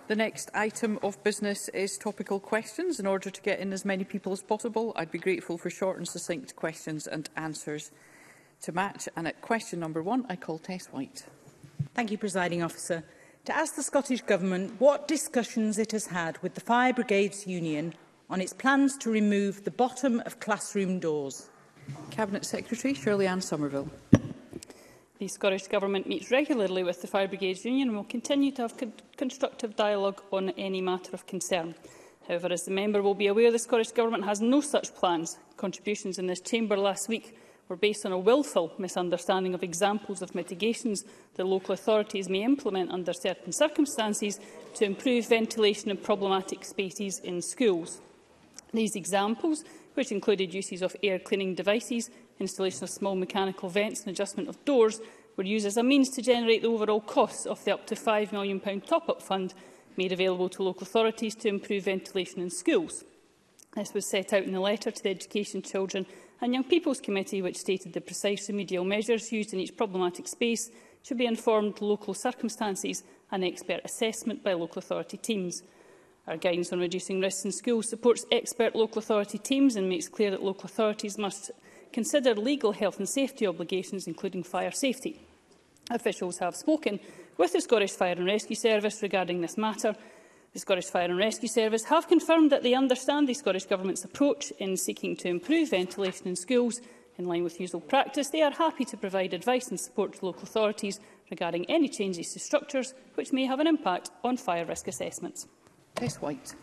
The next item of business is topical questions. In order to get in as many people as possible, I'd be grateful for short and succinct questions and answers to match. And at question number 1, I call Tess White. Thank you, Presiding Officer. To ask the Scottish Government what discussions it has had with the Fire Brigades Union on its plans to remove the bottom of classroom doors. Cabinet Secretary Shirley-Anne Somerville. The Scottish Government meets regularly with the Fire Brigades Union and will continue to have constructive dialogue on any matter of concern. However, as the member will be aware, the Scottish Government has no such plans. Contributions in this chamber last week were based on a willful misunderstanding of examples of mitigations that local authorities may implement under certain circumstances to improve ventilation in problematic spaces in schools. These examples, which included uses of air cleaning devices, installation of small mechanical vents and adjustment of doors, were used as a means to generate the overall costs of the up to £5 million top-up fund made available to local authorities to improve ventilation in schools. This was set out in the letter to the Education, Children and Young People's Committee, which stated the precise remedial measures used in each problematic space should be informed local circumstances and expert assessment by local authority teams. Our guidance on reducing risks in schools supports expert local authority teams and makes clear that local authorities must consider legal health and safety obligations, including fire safety. Officials have spoken with the Scottish Fire and Rescue Service regarding this matter. The Scottish Fire and Rescue Service have confirmed that they understand the Scottish Government's approach in seeking to improve ventilation in schools. In line with usual practice, they are happy to provide advice and support to local authorities regarding any changes to structures which may have an impact on fire risk assessments. Tess White.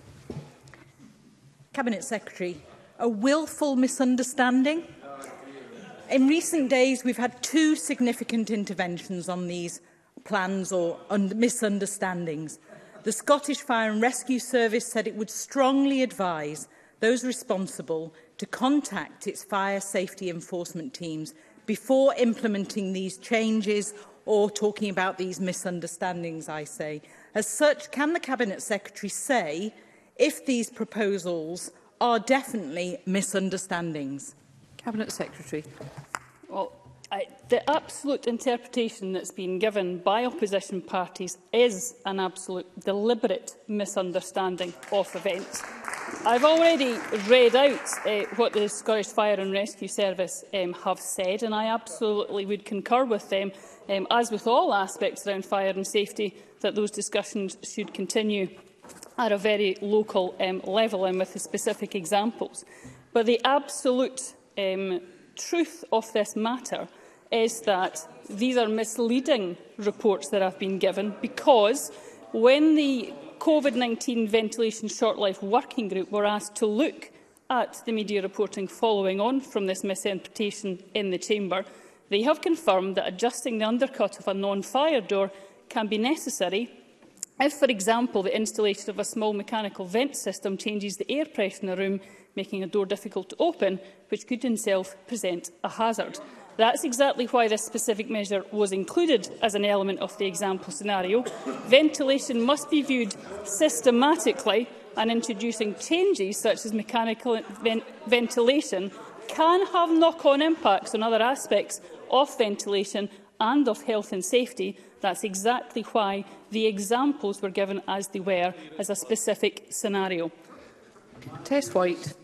Cabinet Secretary, a willful misunderstanding? In recent days, we've had 2 significant interventions on these plans or misunderstandings. The Scottish Fire and Rescue Service said it would strongly advise those responsible to contact its fire safety enforcement teams before implementing these changes or talking about these misunderstandings, I say. As such, can the Cabinet Secretary say if these proposals are definitely misunderstandings? Cabinet Secretary. Well, the absolute interpretation that's been given by opposition parties is an absolute deliberate misunderstanding of events. I've already read out what the Scottish Fire and Rescue Service have said, and I absolutely would concur with them, as with all aspects around fire and safety, that those discussions should continue at a very local level and with the specific examples. But the absolute truth of this matter is that these are misleading reports that have been given, because when the COVID-19 Ventilation Short-Life Working Group were asked to look at the media reporting following on from this misinterpretation in the Chamber, they have confirmed that adjusting the undercut of a non-fire door can be necessary if, for example, the installation of a small mechanical vent system changes the air pressure in a room, making a door difficult to open, which could in itself present a hazard. That's exactly why this specific measure was included as an element of the example scenario. Ventilation must be viewed systematically, and introducing changes such as mechanical ventilation can have knock-on impacts on other aspects of ventilation and of health and safety. That's exactly why the examples were given as they were, as a specific scenario. Tess White.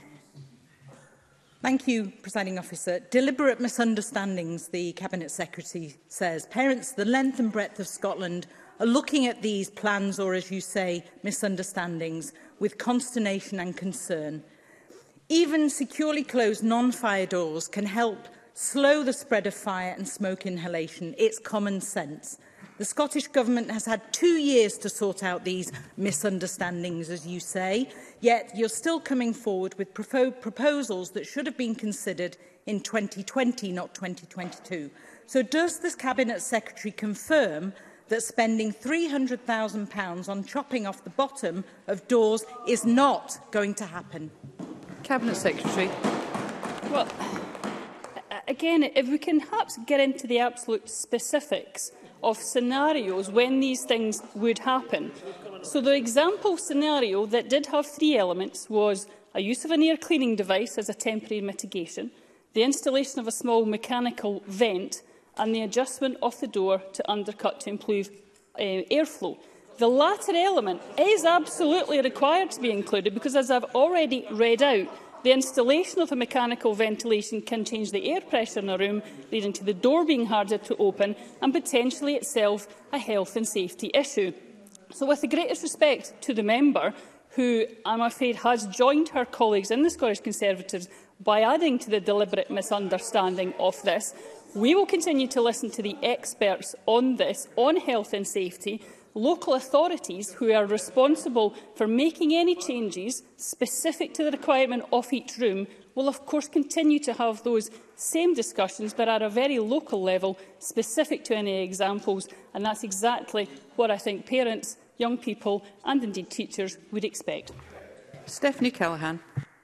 Thank you, Presiding Officer. Deliberate misunderstandings, the Cabinet Secretary says. Parents, the length and breadth of Scotland, are looking at these plans, or as you say, misunderstandings, with consternation and concern. Even securely closed non-fire doors can help slow the spread of fire and smoke inhalation. It's common sense. The Scottish Government has had 2 years to sort out these misunderstandings, as you say, yet you're still coming forward with proposals that should have been considered in 2020, not 2022. So does the Cabinet Secretary confirm that spending £300,000 on chopping off the bottom of doors is not going to happen? Cabinet Secretary. Well, again, if we can perhaps get into the absolute specifics of scenarios when these things would happen. So the example scenario that did have 3 elements was a use of an air cleaning device as a temporary mitigation, the installation of a small mechanical vent, and the adjustment of the door to undercut to improve airflow. The latter element is absolutely required to be included because, as I've already read out, the installation of a mechanical ventilation can change the air pressure in a room, leading to the door being harder to open and potentially itself a health and safety issue. So, with the greatest respect to the member, who I'm afraid has joined her colleagues in the Scottish Conservatives by adding to the deliberate misunderstanding of this, we will continue to listen to the experts on this, on health and safety. Local authorities who are responsible for making any changes specific to the requirement of each room will of course continue to have those same discussions, but at a very local level, specific to any examples, and that's exactly what I think parents, young people and indeed teachers would expect. Stephanie Callaghan.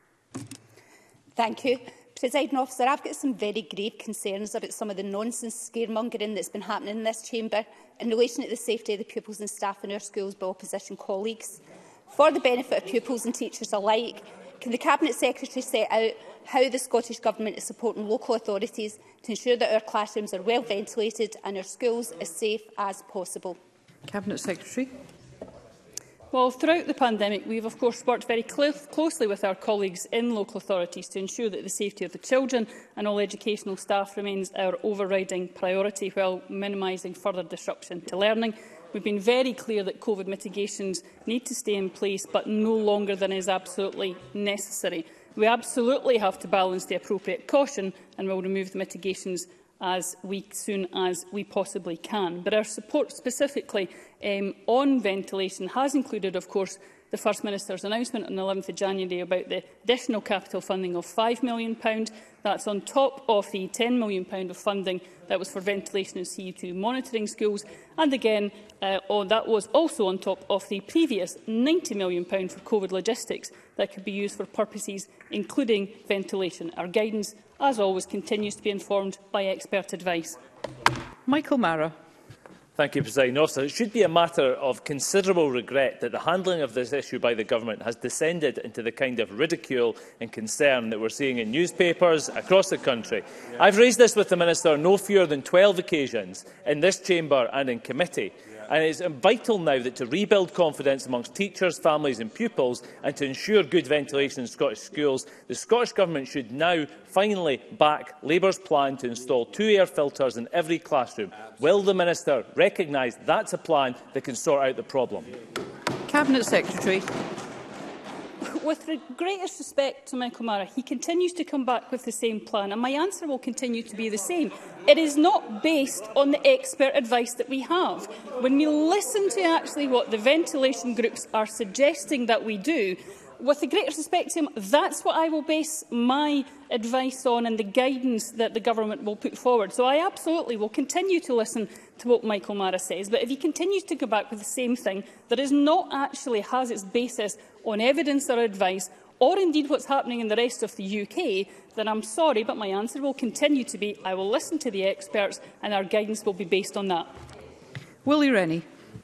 Thank you. Presiding Officer, I've got some very grave concerns about some of the nonsense scaremongering that's been happening in this chamber in relation to the safety of the pupils and staff in our schools by opposition colleagues. For the benefit of pupils and teachers alike, can the Cabinet Secretary set out how the Scottish Government is supporting local authorities to ensure that our classrooms are well ventilated and our schools as safe as possible? Cabinet Secretary. Well, throughout the pandemic, we have of course worked very closely with our colleagues in local authorities to ensure that the safety of the children and all educational staff remains our overriding priority while minimising further disruption to learning. We've been very clear that COVID mitigations need to stay in place, but no longer than is absolutely necessary. We absolutely have to balance the appropriate caution and will remove the mitigations as soon as we possibly can. But our support specifically on ventilation has included, of course, the First Minister's announcement on the 11th of January about the additional capital funding of £5 million. That's on top of the £10 million of funding that was for ventilation and CU2 monitoring schools. And again, that was also on top of the previous £90 million for COVID logistics that could be used for purposes including ventilation. Our guidance, as always, continues to be informed by expert advice. Michael Mara. Thank you, Presiding Officer. It should be a matter of considerable regret that the handling of this issue by the Government has descended into the kind of ridicule and concern that we're seeing in newspapers across the country. I've raised this with the Minister on no fewer than 12 occasions in this chamber and in committee. And it is vital now that to rebuild confidence amongst teachers, families and pupils and to ensure good ventilation in Scottish schools, the Scottish Government should now finally back Labour's plan to install 2 air filters in every classroom. Will the Minister recognise that's a plan that can sort out the problem? Cabinet Secretary. With the greatest respect to Michael Mara, he continues to come back with the same plan, and my answer will continue to be the same. It is not based on the expert advice that we have. When we listen to actually what the ventilation groups are suggesting that we do, with the greatest respect to him, that's what I will base my advice on and the guidance that the Government will put forward. So I absolutely will continue to listen to what Michael Mara says, but if he continues to go back with the same thing that is not actually has its basis on evidence or advice, or indeed what's happening in the rest of the UK, then I'm sorry, but my answer will continue to be I will listen to the experts and our guidance will be based on that. Willie Rennie.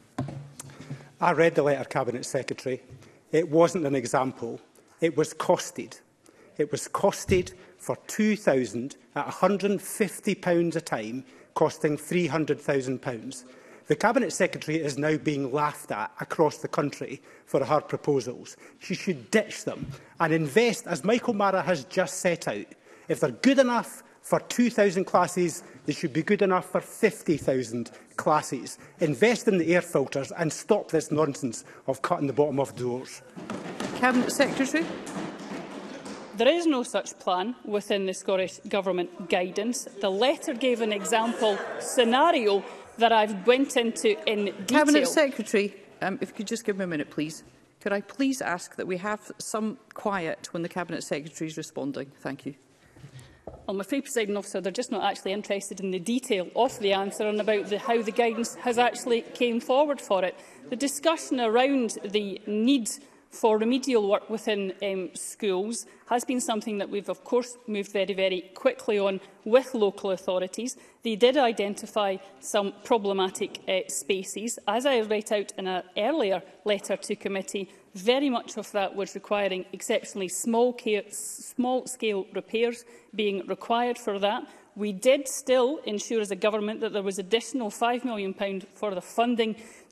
I read the letter, Cabinet Secretary. It wasn't an example. It was costed. It was costed for 2,000 at £150 a time, costing £300,000. The Cabinet Secretary is now being laughed at across the country for her proposals. She should ditch them and invest, as Michael Mara has just set out. If they're good enough for 2,000 classes, they should be good enough for 50,000 classes. Invest in the air filters and stop this nonsense of cutting the bottom of doors. Cabinet Secretary. There is no such plan within the Scottish Government guidance. The letter gave an example scenario that I've went into in detail. Cabinet Secretary, if you could just give me a minute, please. Could I please ask that we have some quiet when the Cabinet Secretary is responding? Thank you. I'm afraid, Presiding Officer, they're just not actually interested in the detail of the answer and about how the guidance has actually came forward for it. The discussion around the need for remedial work within schools has been something that we've, of course, moved very, very quickly on with local authorities. They did identify some problematic spaces. As I read out in an earlier letter to committee, very much of that was requiring exceptionally small-scale repairs being required for that. We did still ensure as a government that there was additional £5 million for the funding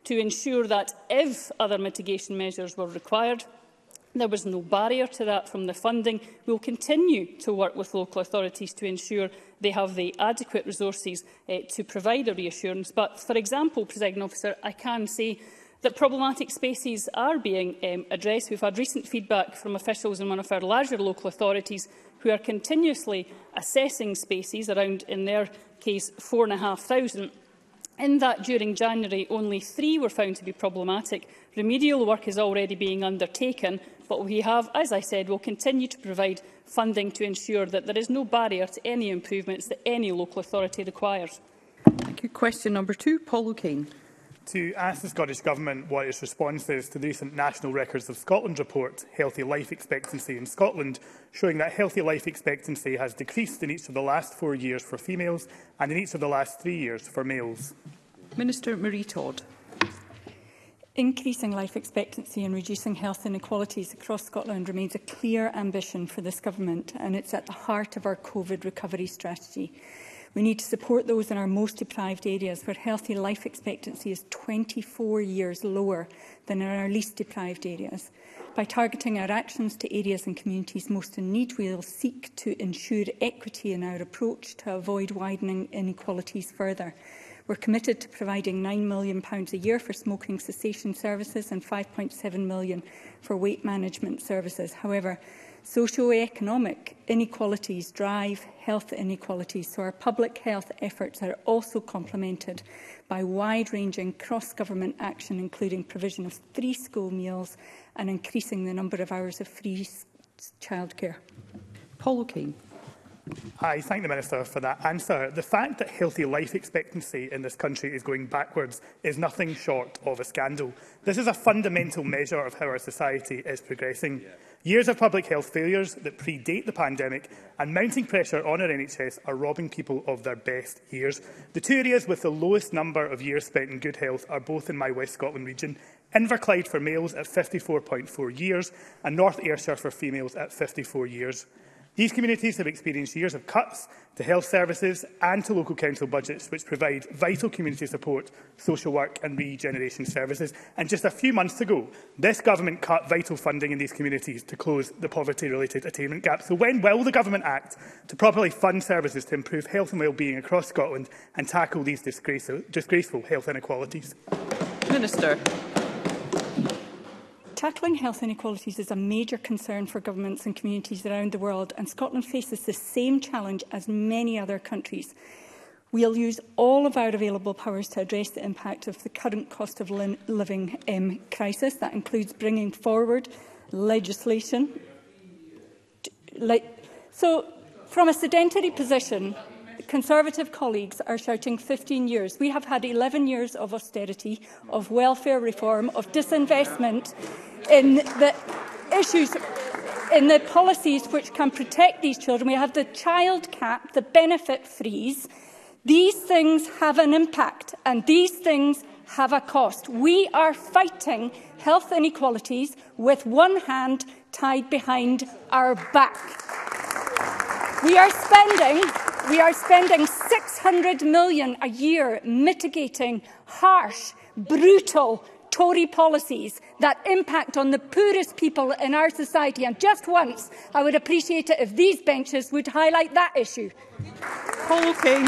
to ensure that if other mitigation measures were required, there was no barrier to that from the funding. We will continue to work with local authorities to ensure they have the adequate resources to provide a reassurance. But, for example, Presiding Officer, I can say that problematic spaces are being addressed. We've had recent feedback from officials in one of our larger local authorities who are continuously assessing spaces, around, in their case, 4,500. In that, during January, only 3 were found to be problematic. Remedial work is already being undertaken, but we have, as I said, will continue to provide funding to ensure that there is no barrier to any improvements that any local authority requires. Thank you. Question number 2, Paul O'Kane. To ask the Scottish Government what its response is to the recent National Records of Scotland report, Healthy Life Expectancy in Scotland, showing that healthy life expectancy has decreased in each of the last 4 years for females and in each of the last 3 years for males. Minister Marie Todd. Increasing life expectancy and reducing health inequalities across Scotland remains a clear ambition for this Government, and it's at the heart of our COVID recovery strategy. We need to support those in our most deprived areas where healthy life expectancy is 24 years lower than in our least deprived areas. By targeting our actions to areas and communities most in need, we will seek to ensure equity in our approach to avoid widening inequalities further. We're committed to providing £9 million a year for smoking cessation services and £5.7 million for weight management services. However, socio-economic inequalities drive health inequalities, so our public health efforts are also complemented by wide-ranging cross-government action, including provision of free school meals and increasing the number of hours of free childcare. Paul O'Kane. I thank the Minister for that answer. The fact that healthy life expectancy in this country is going backwards is nothing short of a scandal. This is a fundamental measure of how our society is progressing. Years of public health failures that predate the pandemic and mounting pressure on our NHS are robbing people of their best years. The 2 areas with the lowest number of years spent in good health are both in my West Scotland region. Inverclyde for males at 54.4 years and North Ayrshire for females at 54 years. These communities have experienced years of cuts to health services and to local council budgets, which provide vital community support, social work and regeneration services. And just a few months ago, this Government cut vital funding in these communities to close the poverty-related attainment gap. So when will the Government act to properly fund services to improve health and well-being across Scotland and tackle these disgraceful health inequalities? Minister. Tackling health inequalities is a major concern for governments and communities around the world, and Scotland faces the same challenge as many other countries. We'll use all of our available powers to address the impact of the current cost of living crisis. That includes bringing forward legislation. So, from a sedentary position, Conservative colleagues are shouting 15 years. We have had 11 years of austerity, of welfare reform, of disinvestment in the issues, in the policies which can protect these children. We have the child cap, the benefit freeze. These things have an impact and these things have a cost. We are fighting health inequalities with one hand tied behind our back. We are spending £600 million a year mitigating harsh, brutal Tory policies that impact on the poorest people in our society. And just once, I would appreciate it if these benches would highlight that issue. Paul O'Kane.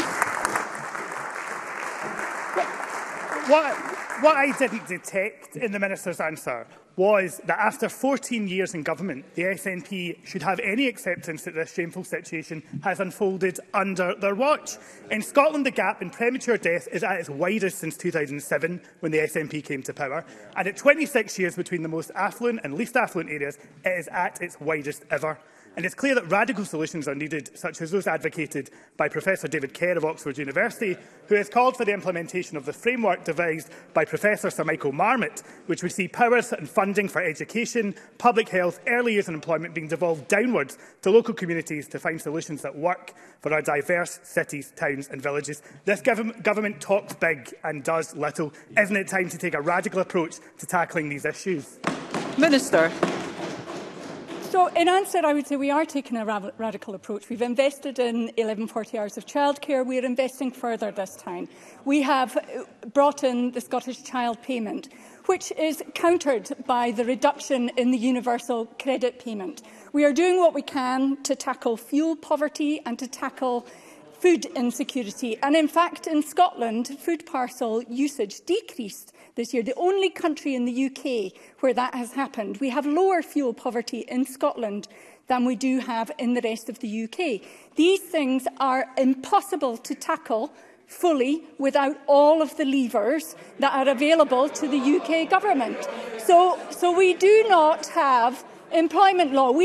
What I didn't detect in the Minister's answer was that after 14 years in government, the SNP should have any acceptance that this shameful situation has unfolded under their watch. In Scotland, the gap in premature death is at its widest since 2007, when the SNP came to power, and at 26 years between the most affluent and least affluent areas, it is at its widest ever. And it's clear that radical solutions are needed, such as those advocated by Professor David Kerr of Oxford University, who has called for the implementation of the framework devised by Professor Sir Michael Marmot, which would see powers and funding for education, public health, early years and employment being devolved downwards to local communities to find solutions that work for our diverse cities, towns and villages. This government talks big and does little. Isn't it time to take a radical approach to tackling these issues? Minister. So, in answer, I would say we are taking a radical approach. We've invested in 1140 hours of childcare. We are investing further this time. We have brought in the Scottish Child Payment, which is countered by the reduction in the universal credit payment. We are doing what we can to tackle fuel poverty and to tackle food insecurity. And in fact, in Scotland, food parcel usage decreased this year, the only country in the UK where that has happened. We have lower fuel poverty in Scotland than we do have in the rest of the UK. These things are impossible to tackle fully without all of the levers that are available to the UK government. So we do not have employment law.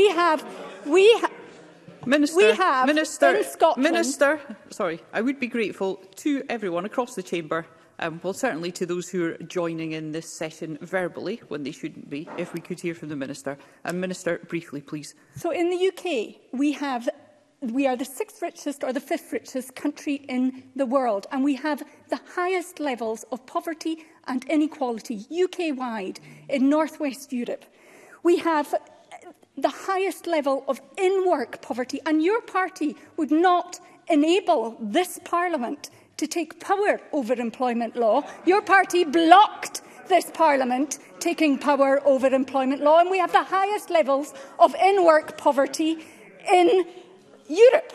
Minister, sorry, I would be grateful to everyone across the chamber, well, certainly to those who are joining in this session verbally when they shouldn't be, if we could hear from the Minister. Minister, briefly, please. So in the UK, we are the sixth richest or the fifth richest country in the world, and we have the highest levels of poverty and inequality UK-wide in North West Europe. We have the highest level of in-work poverty, and your party would not enable this Parliament to take power over employment law. Your party blocked this Parliament taking power over employment law, and we have the highest levels of in-work poverty in Europe.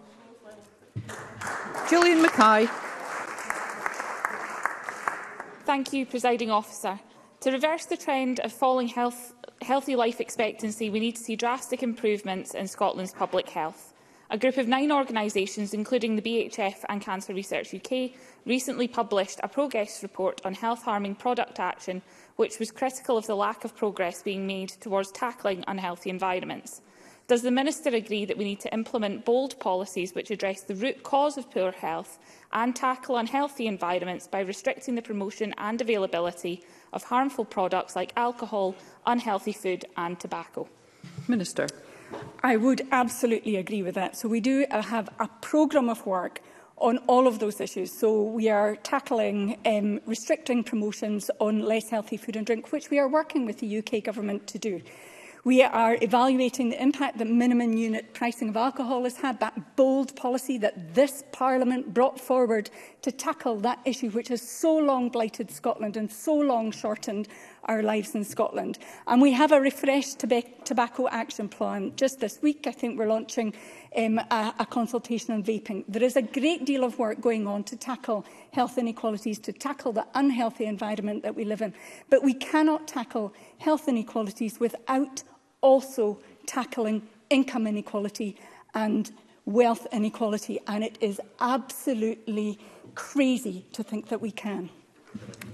Gillian Mackay. Thank you, Presiding Officer. To reverse the trend of falling healthy life expectancy, we need to see drastic improvements in Scotland's public health. A group of 9 organisations, including the BHF and Cancer Research UK, recently published a progress report on health-harming product action, which was critical of the lack of progress being made towards tackling unhealthy environments. Does the Minister agree that we need to implement bold policies which address the root cause of poor health and tackle unhealthy environments by restricting the promotion and availability of harmful products like alcohol, unhealthy food and tobacco? Minister. I would absolutely agree with that. So we do have a programme of work on all of those issues. So we are tackling restricting promotions on less healthy food and drink, which we are working with the UK Government to do. We are evaluating the impact that minimum unit pricing of alcohol has had, that bold policy that this Parliament brought forward to tackle that issue which has so long blighted Scotland and so long shortened our lives in Scotland. And we have a refreshed tobacco action plan. Just this week, I think we're launching a consultation on vaping. There is a great deal of work going on to tackle health inequalities, to tackle the unhealthy environment that we live in. But we cannot tackle health inequalities without also tackling income inequality and wealth inequality. And it is absolutely crazy to think that we can.